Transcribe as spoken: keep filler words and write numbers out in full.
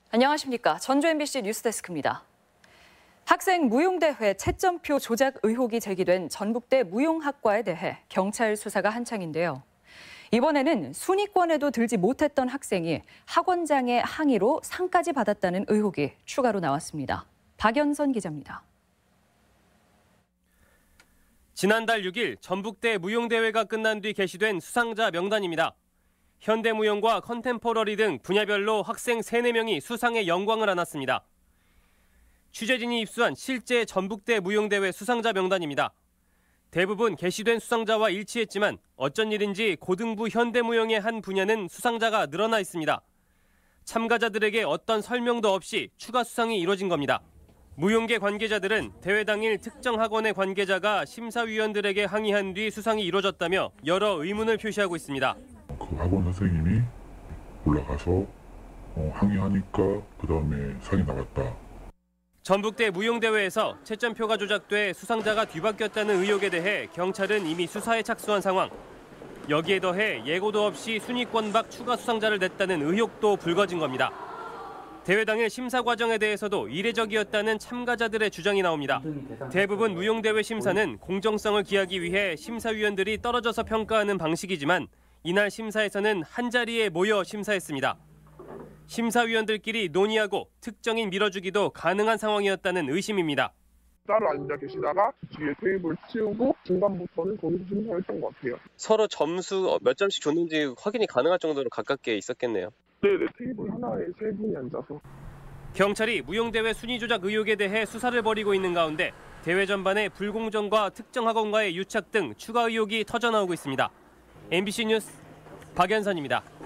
안녕하십니까. 전주 엠비씨 뉴스데스크입니다. 학생 무용대회 채점표 조작 의혹이 제기된 전북대 무용학과에 대해 경찰 수사가 한창인데요. 이번에는 순위권에도 들지 못했던 학생이 학원장의 항의로 상까지 받았다는 의혹이 추가로 나왔습니다. 박연선 기자입니다. 지난달 육 일 전북대 무용대회가 끝난 뒤 게시된 수상자 명단입니다. 현대무용과 컨템포러리 등 분야별로 학생 세, 네 명이 수상의 영광을 안았습니다. 취재진이 입수한 실제 전북대 무용대회 수상자 명단입니다. 대부분 게시된 수상자와 일치했지만 어쩐 일인지 고등부 현대무용의 한 분야는 수상자가 늘어나 있습니다. 참가자들에게 어떤 설명도 없이 추가 수상이 이뤄진 겁니다. 무용계 관계자들은 대회 당일 특정 학원의 관계자가 심사위원들에게 항의한 뒤 수상이 이뤄졌다며 여러 의문을 표시하고 있습니다. 그 학원 선생님이 올라가서 어, 항의하니까 그 다음에 상이 나갔다. 전북대 무용대회에서 채점표가 조작돼 수상자가 뒤바뀌었다는 의혹에 대해 경찰은 이미 수사에 착수한 상황. 여기에 더해 예고도 없이 순위권 밖 추가 수상자를 냈다는 의혹도 불거진 겁니다. 대회 당일 심사 과정에 대해서도 이례적이었다는 참가자들의 주장이 나옵니다. 대부분 무용대회 심사는 공정성을 기하기 위해 심사위원들이 떨어져서 평가하는 방식이지만 이날 심사에서는 한자리에 모여 심사했습니다. 심사위원들끼리 논의하고 특정인 밀어주기도 가능한 상황이었다는 의심입니다. 따로 앉아 계시다가 뒤에 테이블 치우고 중간부터는 거기서 심사했던 것 같아요. 서로 점수 몇 점씩 줬는지 확인이 가능할 정도로 가깝게 있었겠네요. 네네, 테이블 하나에 세 분이 앉아서. 경찰이 무용대회 순위 조작 의혹에 대해 수사를 벌이고 있는 가운데 대회 전반의 불공정과 특정 학원과의 유착 등 추가 의혹이 터져나오고 있습니다. 엠비씨 뉴스 박연선입니다.